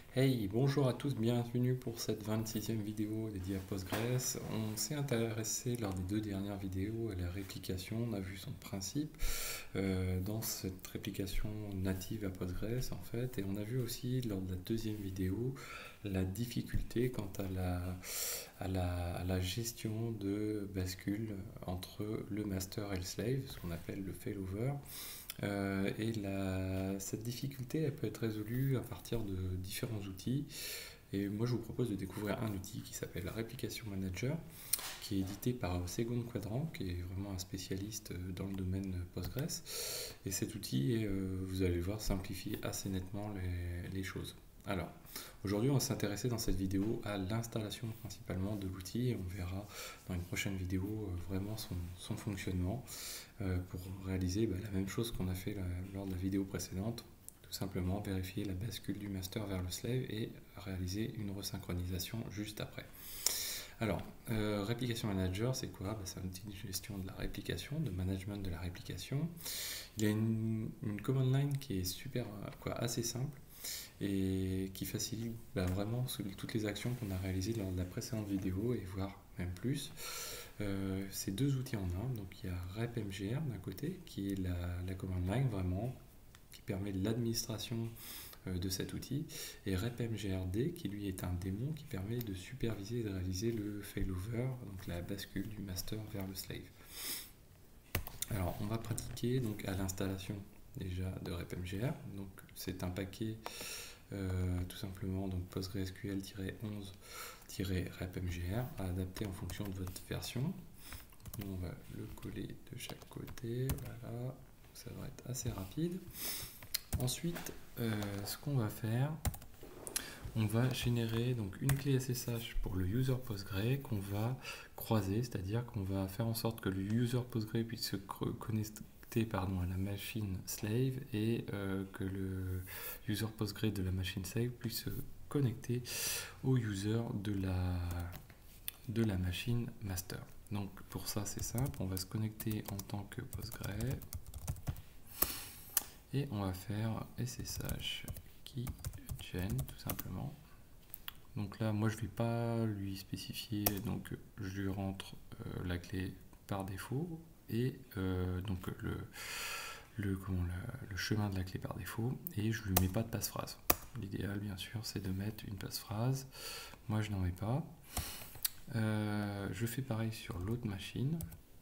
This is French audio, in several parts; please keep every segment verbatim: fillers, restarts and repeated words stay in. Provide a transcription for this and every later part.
Hey, bonjour à tous, bienvenue pour cette vingt-sixième vidéo dédiée à Postgres. On s'est intéressé lors des deux dernières vidéos à la réplication, on a vu son principe euh, dans cette réplication native à Postgres en fait, et on a vu aussi lors de la deuxième vidéo la difficulté quant à la, à la, à la gestion de bascule entre le master et le slave, ce qu'on appelle le failover. Euh, et la, cette difficulté, elle peut être résolue à partir de différents outils. Et moi, je vous propose de découvrir un outil qui s'appelle Replication Manager, qui est édité par Second Quadrant, qui est vraiment un spécialiste dans le domaine Postgres. Et cet outil, euh, vous allez le voir, simplifie assez nettement les, les choses. Alors, aujourd'hui, on va s'intéresser dans cette vidéo à l'installation principalement de l'outil et on verra dans une prochaine vidéo euh, vraiment son, son fonctionnement euh, pour réaliser bah, la même chose qu'on a fait la, lors de la vidéo précédente, tout simplement vérifier la bascule du master vers le slave et réaliser une resynchronisation juste après. Alors, euh, Replication Manager, c'est quoi? Bah, c'est un outil de gestion de la réplication, de management de la réplication. Il y a une, une command line qui est super, quoi, assez simple et qui facilite bah, vraiment toutes les actions qu'on a réalisées lors de la précédente vidéo et voire même plus. Euh, c'est deux outils en un, donc il y a repmgr d'un côté qui est la, la command line vraiment qui permet l'administration euh, de cet outil et repmgrd qui lui est un démon qui permet de superviser et de réaliser le failover, donc la bascule du master vers le slave. Alors on va pratiquer donc à l'installation déjà de repmgr, donc c'est un paquet euh, tout simplement donc PostgreSQL-onze-repmgr à adapter en fonction de votre version. Nous, on va le coller de chaque côté, voilà, ça va être assez rapide. Ensuite, euh, ce qu'on va faire, on va générer donc une clé S S H pour le user Postgre qu'on va croiser, c'est-à-dire qu'on va faire en sorte que le user Postgre puisse se connecter pardon, à la machine slave et euh, que le user Postgre de la machine slave puisse se connecter au user de la, de la machine master. Donc pour ça c'est simple, on va se connecter en tant que Postgre et on va faire S S H keygen tout simplement. Donc là moi je ne vais pas lui spécifier, donc je lui rentre euh, la clé par défaut et euh, donc le, le, comment, le, le chemin de la clé par défaut et je ne lui mets pas de passe-phrase. L'idéal bien sûr c'est de mettre une passe-phrase, moi je n'en mets pas. Euh, je fais pareil sur l'autre machine.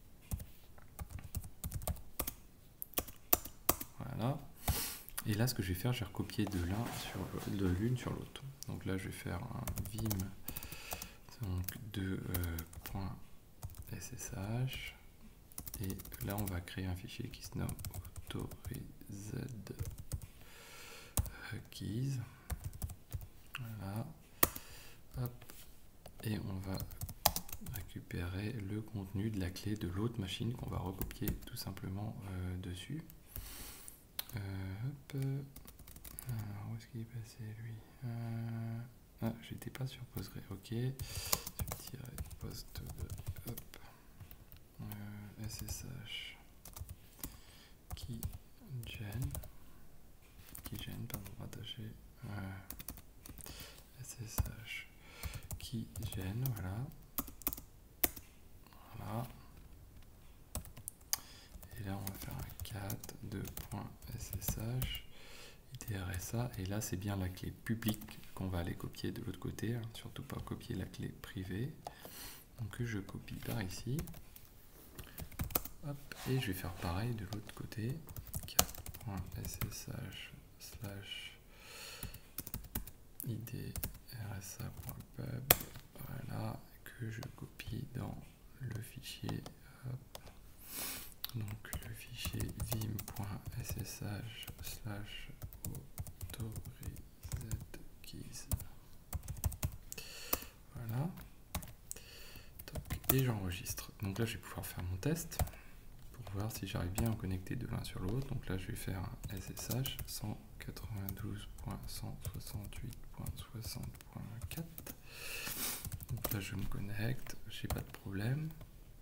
Voilà. Et là, ce que je vais faire, je vais recopier de l'un sur de l'une sur l'autre. Donc là, je vais faire un vim donc de euh, .ssh et là, on va créer un fichier qui se nomme autorized keys. Voilà. Hop. Et on va récupérer le contenu de la clé de l'autre machine qu'on va recopier tout simplement euh, dessus. Euh, hop. Alors, où est-ce qu'il est passé lui euh, Ah, j'étais pas sur Postgre, ok. Tirer post, hop. Euh, S S H keygen, keygen, pardon, rattaché. Euh, S S H keygen, voilà. Voilà. Et là, on va faire un cat de .ssh, idrsa, et là, c'est bien la clé publique qu'on va aller copier de l'autre côté, hein, surtout pas copier la clé privée. Donc, je copie par ici. Hop, et je vais faire pareil de l'autre côté. cat.ssh slash idrsa.pub, voilà, que je copie dans le fichier. Hop. Donc le fichier vim.ssh slash autorized keys. Voilà. Et j'enregistre. Donc là, je vais pouvoir faire mon test pour voir si j'arrive bien à me connecter de l'un sur l'autre. Donc là, je vais faire un S S H cent quatre-vingt-douze point cent soixante-huit point soixante point quatre. Donc là, je me connecte, j'ai pas de problème.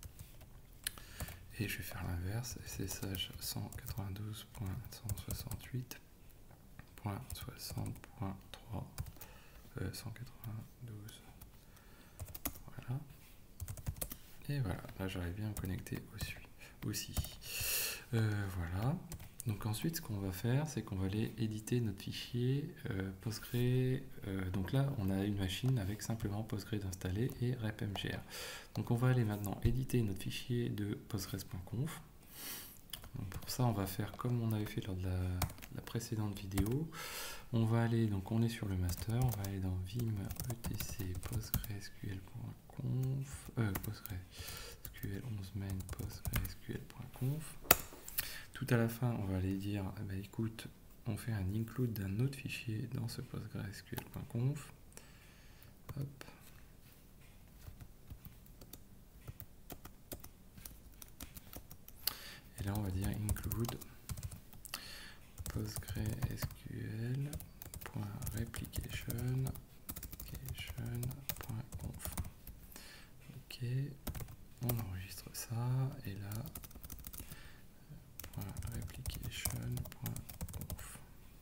Et je vais faire l'inverse, S S H cent quatre-vingt-douze point cent soixante-huit point soixante point trois. euh, cent quatre-vingt-douze. Voilà. Et voilà, là j'arrive bien à me connecter aussi. aussi. Euh, voilà. Donc ensuite, ce qu'on va faire, c'est qu'on va aller éditer notre fichier euh, Postgre. Euh, donc là, on a une machine avec simplement Postgre d'installer et repmgr. Donc on va aller maintenant éditer notre fichier de postgres.conf. Donc pour ça, on va faire comme on avait fait lors de la, la précédente vidéo. On va aller, donc on est sur le master, on va aller dans vim etc postgresql.conf, euh, postgresql onze main postgresql.conf. Tout à la fin, on va aller dire, eh ben, écoute, on fait un include d'un autre fichier dans ce postgresql.conf. Hop. Et là, on va dire include postgresql.replication.conf. Ok, on enregistre ça et là. replication.conf.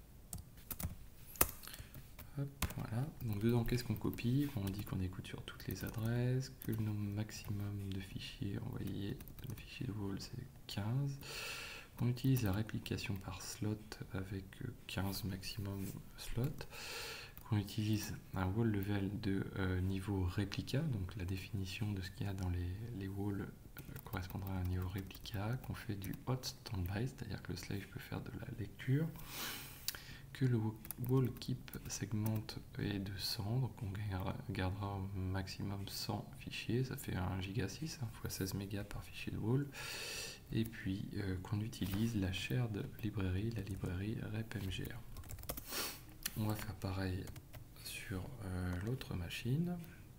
Hop, voilà. Donc dedans, qu'est-ce qu'on copie? On dit qu'on écoute sur toutes les adresses, que le nombre maximum de fichiers envoyés, le fichier de wall c'est quinze, qu'on utilise la réplication par slot avec quinze maximum slots, qu'on utilise un wall level de euh, niveau réplica, donc la définition de ce qu'il y a dans les, les walls correspondra à un niveau réplica, qu'on fait du hot standby, c'est-à-dire que le slave peut faire de la lecture, que le wall keep segment est de cent, donc on gardera au maximum cent fichiers, ça fait un giga six hein, fois seize mégas par fichier de wall, et puis euh, qu'on utilise la shared librairie, la librairie repmgr. On va faire pareil sur euh, l'autre machine.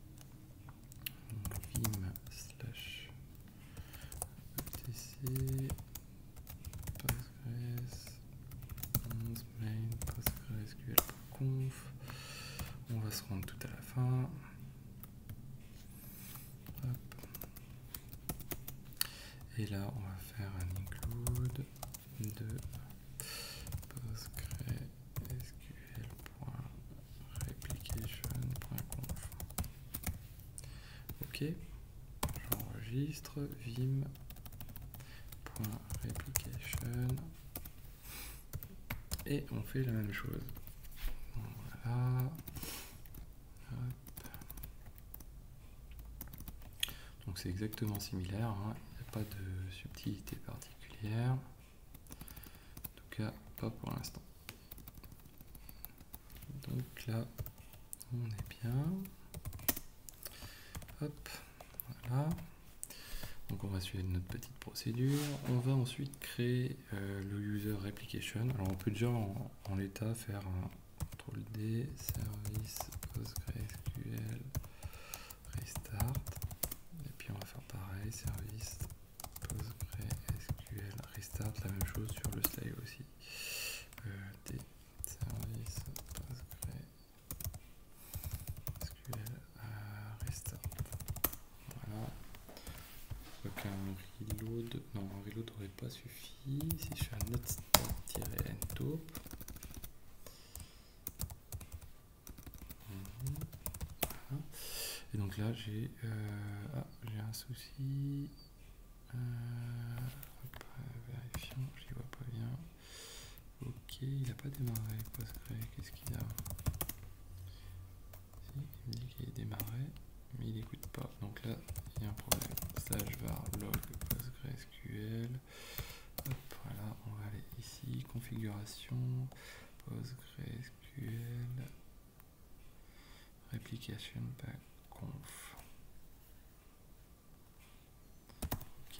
Vim slash etc postgres onze main postgresql.conf. On va se rendre tout à la fin. Hop. Et là, on va faire un include de postgresql.replication.conf. Ok, j'enregistre vim.replication et on fait la même chose. Voilà. Hop. Donc c'est exactement similaire, hein. Il n'y a pas de subtilité particulière. En tout cas, pas pour l'instant. Donc là, on est bien. Hop, voilà. Donc on va suivre notre petite procédure. On va ensuite créer euh, le user replication. Alors on peut déjà en, en l'état faire un contrôle D, service PostgreSQL restart. Et puis on va faire pareil, service PostgreSQL restart, la même chose sur le slave aussi. Euh, D, service PostgreSQL restart. Voilà. Un reload, non, un reload n'aurait pas suffi. Si je fais un note stat-ntaupe, mmh. Voilà. Et donc là j'ai euh, ah, j'ai un souci. Euh, hop, vérifions, je n'y vois pas bien. Ok, il n'a pas démarré. Postgre, qu'est-ce qu'il a? Si, il me dit qu'il est démarré, mais il n'écoute pas. Donc là, il y a un problème. Slash var log PostgreSQL. Hop, voilà, on va aller ici, configuration, PostgreSQL, replication.conf. Ok.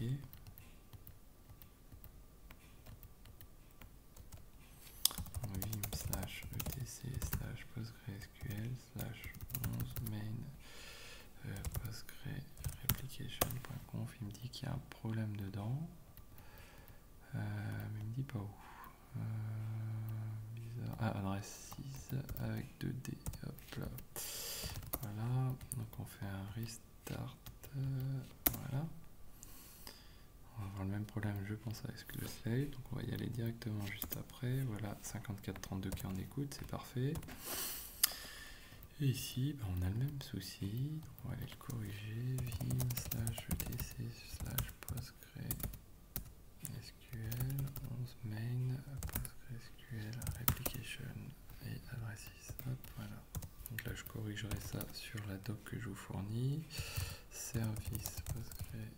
Vim slash etc slash PostgreSQL slash onze main euh, postgre replication.conf. Il me dit qu'il y a un problème dedans. Euh, mais il me dit pas où. Euh, bizarre. Ah, adresse six avec deux D. Hop là. Voilà. Donc on fait un restart. Euh, voilà. On va avoir le même problème, je pense, avec le slave. Donc on va y aller directement juste après. Voilà, cinquante-quatre trente-deux qui en écoute, c'est parfait. Et ici, ben, on a le même souci. Donc on va aller le corriger. Vim slash etc slash postgre S Q L onze main PostgreSQL replication et addresses. Hop, voilà. Donc là, je corrigerai ça sur la doc que je vous fournis. Service PostgreSQL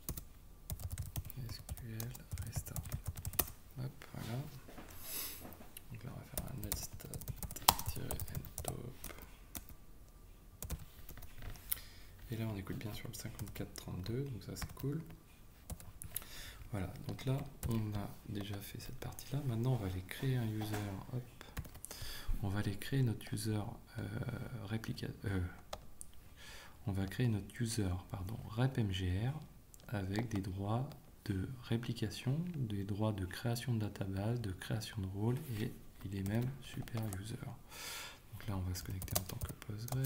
restart. Hop, voilà. Donc là, on va faire un netstat-ntop. Et là, on écoute bien sur le cinquante-quatre trente-deux, donc ça, c'est cool. Voilà, donc là, on a déjà fait cette partie-là. Maintenant, on va aller créer un user. Hop. On va aller créer notre user euh, réplica euh, on va créer notre user pardon, repmgr avec des droits de réplication, des droits de création de database, de création de rôle et il est même super user. Donc là, on va se connecter en tant que Postgre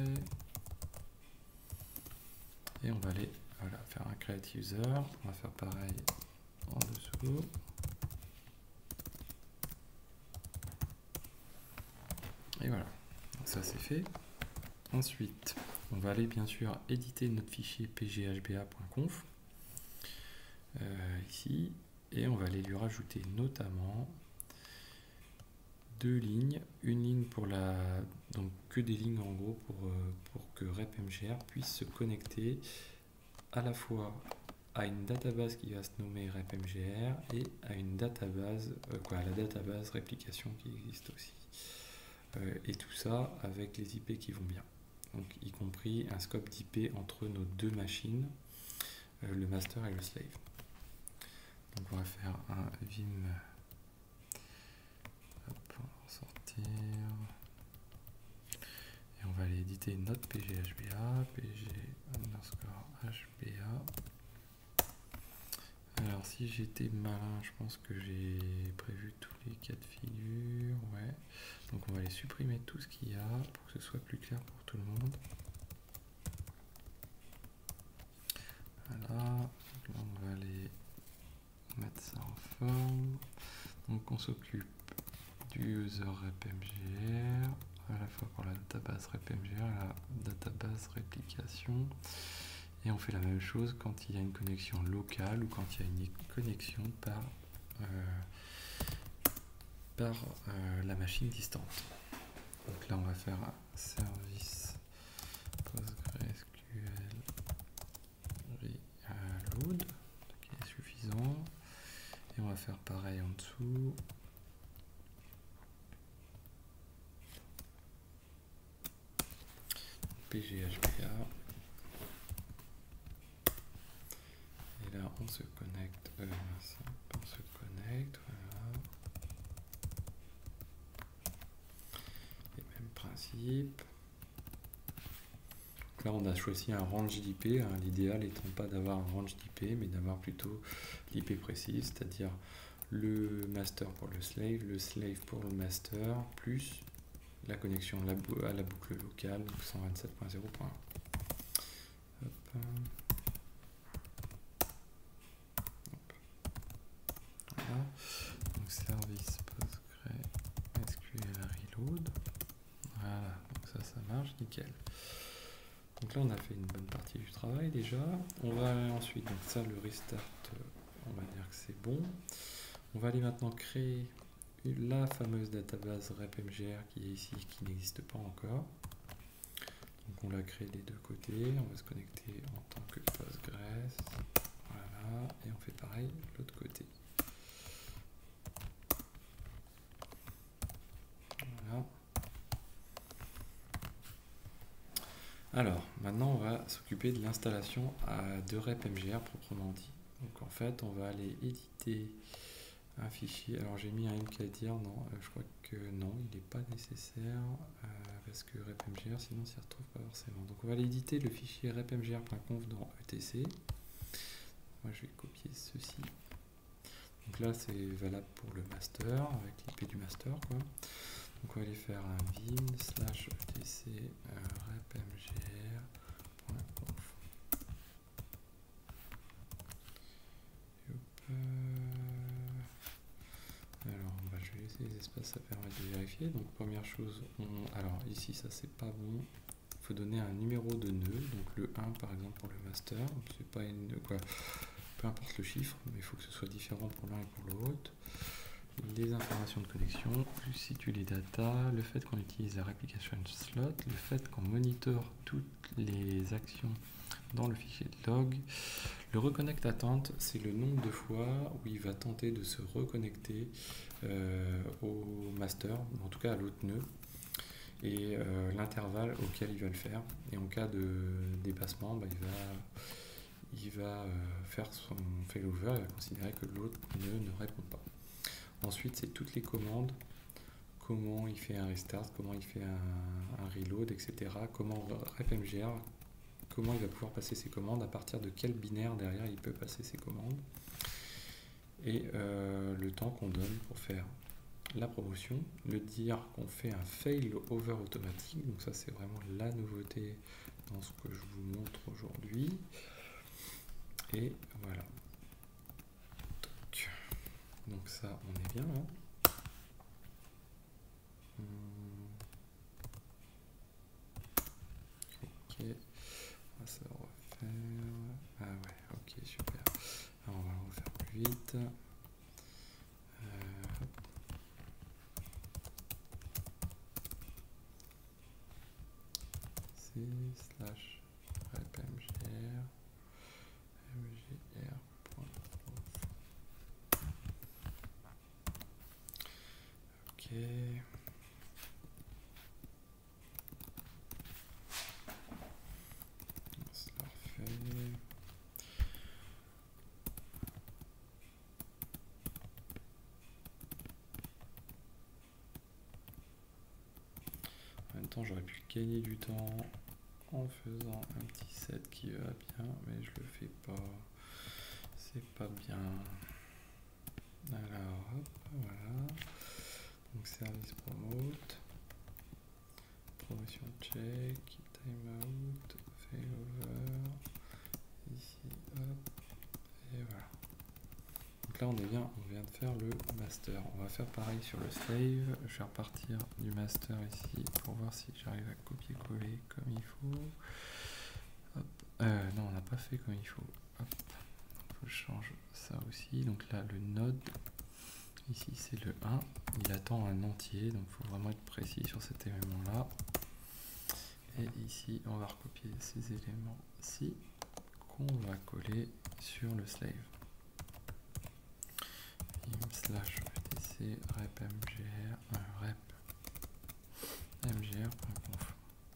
et on va aller voilà, faire un create user. On va faire pareil en dessous. Et voilà, ça c'est fait. Ensuite, on va aller bien sûr éditer notre fichier pghba.conf euh, ici et on va aller lui rajouter notamment deux lignes, une ligne pour la donc que des lignes en gros pour, euh, pour que repmgr puisse se connecter à la fois à une database qui va se nommer repmgr et à une database euh, quoi à la database réplication qui existe aussi euh, et tout ça avec les I P qui vont bien. Donc, y compris un scope d'I P entre nos deux machines, euh, le master et le slave. Donc on va faire un vim, hop, on va sortir, et on va aller éditer notre pghba, pg underscore hba. Alors si j'étais malin, je pense que j'ai prévu tous les cas de figure, ouais. Donc on va aller supprimer tout ce qu'il y a pour que ce soit plus clair pour tout le monde. Voilà, donc là on va aller mettre ça en forme. Donc on s'occupe du user repmgr, à la fois pour la database repmgr, la database réplication. Et on fait la même chose quand il y a une connexion locale ou quand il y a une connexion par, euh, par euh, la machine distante. Donc là on va faire un service PostgreSQL reload qui est suffisant. Et on va faire pareil en dessous. pghba. Et là on se connecte. Euh, on se connecte. Voilà. Et même principe. Là on a choisi un range d'I P, hein, l'idéal étant pas d'avoir un range d'I P mais d'avoir plutôt l'I P précise, c'est-à-dire le master pour le slave, le slave pour le master, plus la connexion à la boucle locale, donc cent vingt-sept point zéro point un. Hop. Hop. Voilà. Donc service PostgreSQL reload. Voilà, donc ça, ça marche, nickel. Donc là, on a fait une bonne partie du travail déjà. On va ensuite, donc ça, le restart, on va dire que c'est bon. On va aller maintenant créer la fameuse database repmgr qui est ici, qui n'existe pas encore. Donc on la crée des deux côtés. On va se connecter en tant que Postgres. Voilà, et on fait pareil de l'autre côté. Voilà. Alors, maintenant, on va s'occuper de l'installation de repmgr proprement dit. Donc, en fait, on va aller éditer un fichier. Alors, j'ai mis un mkdir, non, euh, je crois que non, il n'est pas nécessaire euh, parce que repmgr, sinon, s'y retrouve pas forcément. Donc, on va aller éditer le fichier repmgr.conf dans E T C. Moi, je vais copier ceci. Donc là, c'est valable pour le master, avec l'I P du master, quoi. Donc on va aller faire un vim slash etc euh, repmgr.conf. Euh, alors bah, je vais laisser les espaces, ça permet de vérifier. Donc première chose, on, alors ici ça c'est pas bon, faut donner un numéro de nœud, donc le un par exemple pour le master, c'est pas une, quoi, peu importe le chiffre, mais il faut que ce soit différent pour l'un et pour l'autre. Les informations de connexion, je situe les datas, le fait qu'on utilise la replication slot, le fait qu'on monitore toutes les actions dans le fichier de log. Le reconnect attente, c'est le nombre de fois où il va tenter de se reconnecter euh, au master, en tout cas à l'autre nœud, et euh, l'intervalle auquel il va le faire. Et en cas de dépassement, bah, il va, il va euh, faire son failover, il va considérer que l'autre nœud ne répond pas. Ensuite, c'est toutes les commandes, comment il fait un restart, comment il fait un, un reload, et cetera. Comment repmgr, comment il va pouvoir passer ses commandes, à partir de quel binaire derrière il peut passer ses commandes. Et euh, le temps qu'on donne pour faire la promotion, le dire qu'on fait un failover automatique, donc ça c'est vraiment la nouveauté dans ce que je vous montre aujourd'hui. Et voilà. Donc ça, on est bien là. Hum. Ok, on va se refaire. Ah ouais, ok, super. Alors, on va le refaire plus vite. Euh, C slash repmgr mgr. Ok. On se la refait. En même temps, j'aurais pu gagner du temps en faisant un petit set qui va bien, mais je le fais pas. C'est pas bien. Alors, hop, voilà. Donc, service promote, promotion check, timeout, failover, ici, hop, et voilà. Donc là, on est bien, on vient de faire le master. On va faire pareil sur le slave. Je vais repartir du master ici pour voir si j'arrive à copier-coller comme il faut. Hop. Euh, non, on n'a pas fait comme il faut. Hop. Je change ça aussi. Donc là, le node, ici c'est le un, il attend un entier, donc il faut vraiment être précis sur cet élément-là. Et ici, on va recopier ces éléments-ci qu'on va coller sur le slave. Im slash etc repmgr, euh, rep mgr.conf.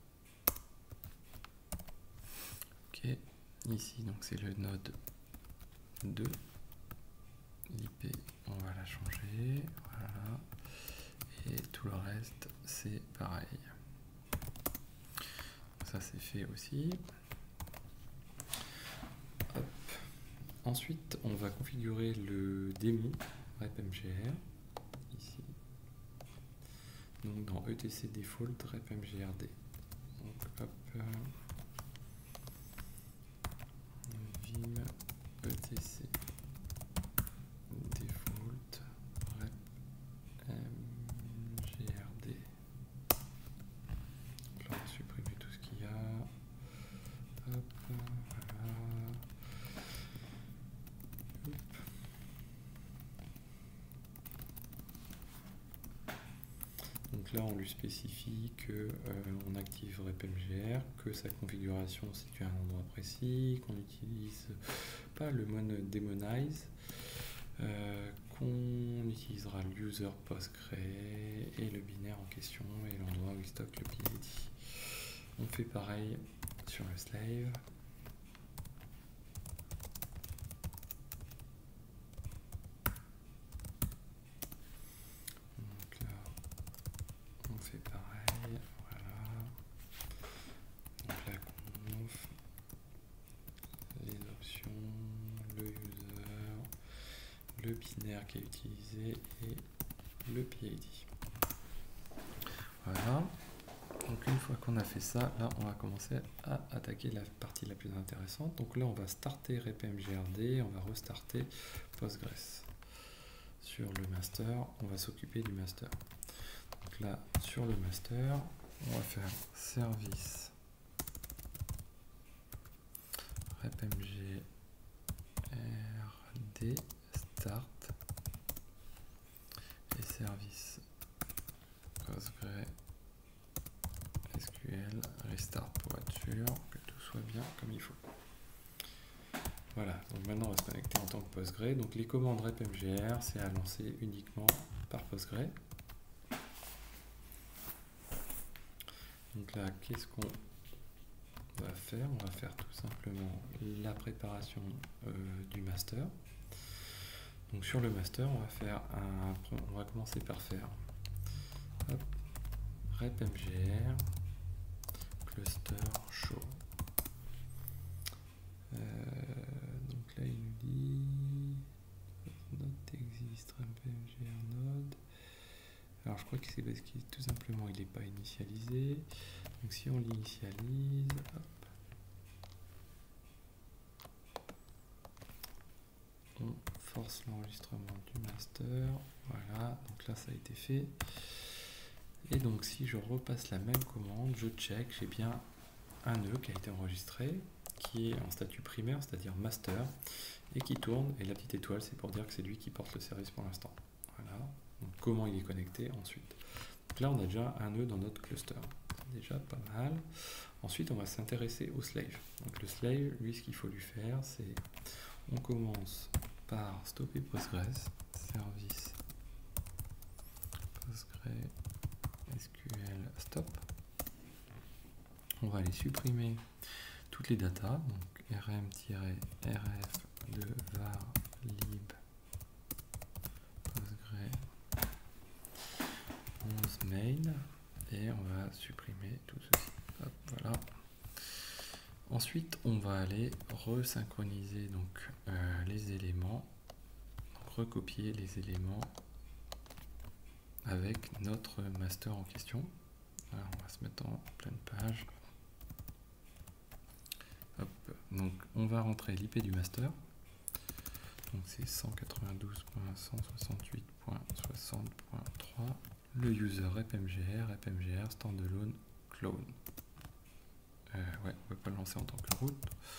Ok, ici donc c'est le node deux, l'I P on va la changer, voilà, et tout le reste c'est pareil. Ça c'est fait aussi. Hop. Ensuite on va configurer le démon repmgr ici, donc dans etc default repmgrd. Donc hop, vim etc default repmgrd. Là on va supprimer tout ce qu'il y a. Hop, voilà. Hop. Donc là on lui spécifie que euh, on active repmgr, que sa configuration se situe à un endroit précis, qu'on n'utilise pas le mode demonize, euh, qu'on utilisera l'user postgre et le binaire en question et l'endroit où il stocke le P I D. On fait pareil sur le slave. Donc là, on fait pareil, voilà. Donc la conf, les options, le user, le binaire qui est utilisé et le P I D. Voilà. Donc une fois qu'on a fait ça, là on va commencer à attaquer la partie la plus intéressante. Donc là on va starter repmgrd, on va restarter Postgres. Sur le master, on va s'occuper du master. Donc là sur le master, on va faire service S Q L restart pour être sûr que tout soit bien comme il faut. Voilà, donc maintenant on va se connecter en tant que Postgre. Donc les commandes repmgr, c'est à lancer uniquement par Postgre. Donc là, qu'est-ce qu'on va faire? On va faire tout simplement la préparation euh, du master. Donc sur le master, on va faire un, on va commencer par faire hop, repmgr cluster show. Euh, donc là, il nous dit node existe repmgr node. Alors je crois que c'est parce qu'il tout simplement il n'est pas initialisé. Donc si on l'initialise, hop, on force l'enregistrement du master. Voilà, donc là ça a été fait. Et donc si je repasse la même commande, je check, j'ai bien un nœud qui a été enregistré, qui est en statut primaire, c'est-à-dire master, et qui tourne. Et la petite étoile, c'est pour dire que c'est lui qui porte le service pour l'instant. Voilà. Donc comment il est connecté ensuite. Donc là, on a déjà un nœud dans notre cluster. C'est déjà pas mal. Ensuite, on va s'intéresser au slave. Donc le slave, lui, ce qu'il faut lui faire, c'est on commence par stopper Postgres, service Postgre S Q L stop. On va aller supprimer toutes les datas, donc rm-rf de var lib Postgre onze main et on va supprimer tout ceci. Hop, voilà. Ensuite, on va aller resynchroniser donc euh, les éléments, donc recopier les éléments avec notre master en question. Alors, on va se mettre en pleine page. Hop, donc on va rentrer l'I P du master. Donc c'est cent quatre-vingt-douze point cent soixante-huit point soixante point trois. Le user repmgr, repmgr standalone clone. Euh, ouais, on ne peut pas le lancer en tant que root.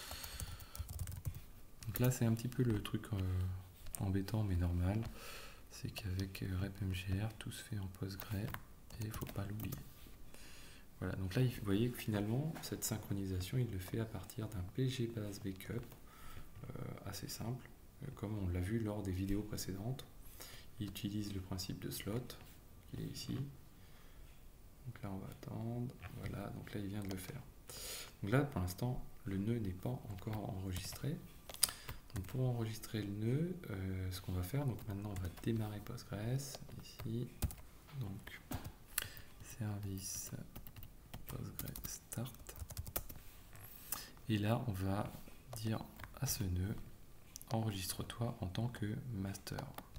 Donc là, c'est un petit peu le truc euh, embêtant mais normal. C'est qu'avec repmgr, tout se fait en Postgre et il ne faut pas l'oublier. Voilà, donc là, vous voyez que finalement, cette synchronisation, il le fait à partir d'un pgbase backup euh, assez simple, euh, comme on l'a vu lors des vidéos précédentes. Il utilise le principe de slot, qui est ici. Donc là, on va attendre. Voilà, donc là, il vient de le faire. Donc là, pour l'instant, le nœud n'est pas encore enregistré. Donc pour enregistrer le nœud, euh, ce qu'on va faire, donc maintenant, on va démarrer Postgres, ici. Donc, service Postgre start. Et là, on va dire à ce nœud, enregistre-toi en tant que master.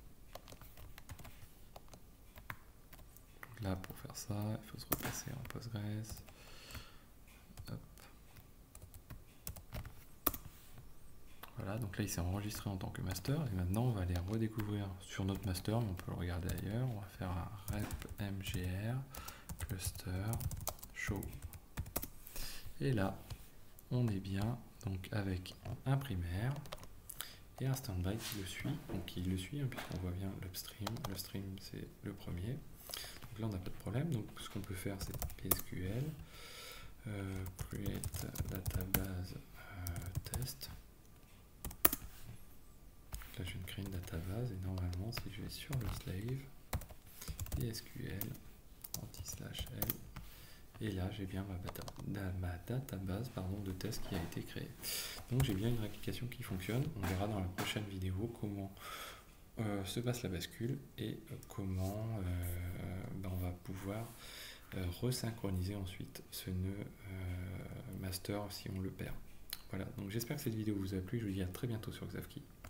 Donc là, pour faire ça, il faut se repasser en Postgres. Hop. Voilà, donc là, il s'est enregistré en tant que master. Et maintenant, on va aller redécouvrir sur notre master, mais on peut le regarder ailleurs. On va faire un repmgr cluster show. Et là, on est bien donc avec un primaire et un standby qui le suit. Donc il le suit, hein, puisqu'on voit bien l'upstream. L'upstream, c'est le premier. Donc là, on n'a pas de problème. Donc ce qu'on peut faire, c'est psql euh, create database euh, test. Là, je viens de créer une database et normalement, si je vais sur le slave, psql anti-slash l, et là, j'ai bien ma, data, ma database pardon, de test qui a été créée. Donc, j'ai bien une application qui fonctionne. On verra dans la prochaine vidéo comment euh, se passe la bascule et euh, comment euh, ben, on va pouvoir euh, resynchroniser ensuite ce nœud euh, master si on le perd. Voilà, donc j'espère que cette vidéo vous a plu. Je vous dis à très bientôt sur Xavki.